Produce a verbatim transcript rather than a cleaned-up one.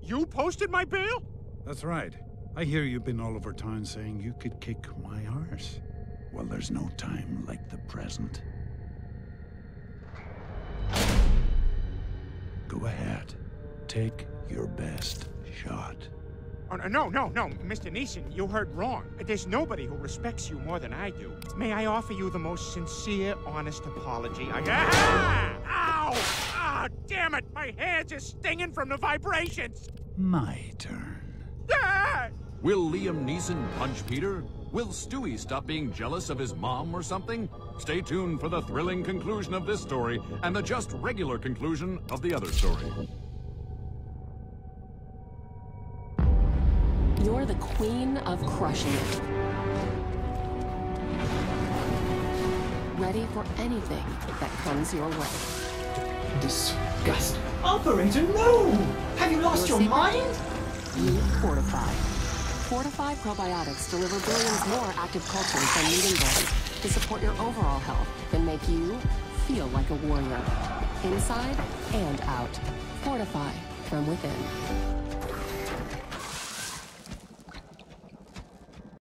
You posted my bail? That's right. I hear you've been all over town saying you could kick my arse. Well, there's no time like the present. Go ahead. Take your best shot. Oh, no, no, no, Mister Neeson, you heard wrong. There's nobody who respects you more than I do. May I offer you the most sincere, honest apology? I... Ah! Ow! Ah, damn it! My hands are stinging from the vibrations! My turn. Ah! Will Liam Neeson punch Peter? Will Stewie stop being jealous of his mom or something? Stay tuned for the thrilling conclusion of this story and the just regular conclusion of the other story. You're the queen of crushing it. Ready for anything that comes your way. Disgusting. Operator, no! Have you lost your, your mind? You Fortify. Fortify probiotics deliver billions more active cultures than leading brands to support your overall health and make you feel like a warrior. Inside and out. Fortify from within.